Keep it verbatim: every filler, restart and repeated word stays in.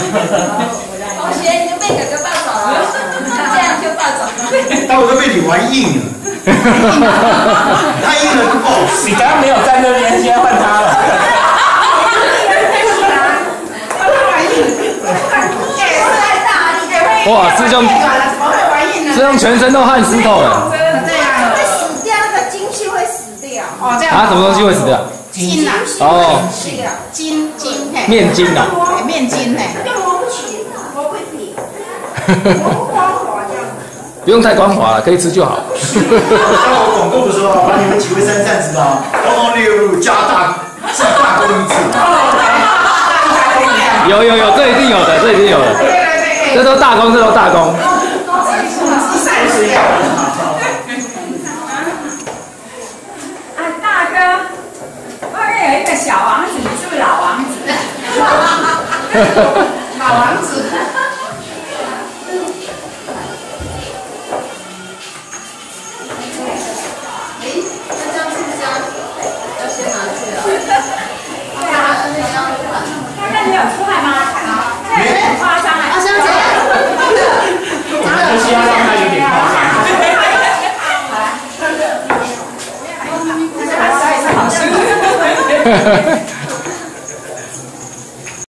同学，你就被哥哥抱走了，这样就抱走了。 但我都被你玩硬了，太硬了不够。 你刚刚没有在那边，现在换他了。 哇，师兄，师兄全身都汗湿透了。 这样会死掉的精细会死掉。 哦，这样。啊，什么东西会死掉？ 筋啊。 哦。 筋筋嘿。 面筋啊。 面筋嘿。就磨不起，磨不起。磨不光滑这样。 不用太光滑了，可以吃就好。 在我广告的时候，把你们几位三站知道，通通列入加大记大功一次。 有有有，这一定有的，这一定有的。这都大功，这都大功。 啊，大哥，外面有一个小王子，你是不是老王子？ 老王子。哎，那这样是不是要要先拿去了？对啊，那个要换。 刚刚你有出来吗？没有，很夸张哎。 啊，这样子。 我希望让他有点夸张。 好辛苦。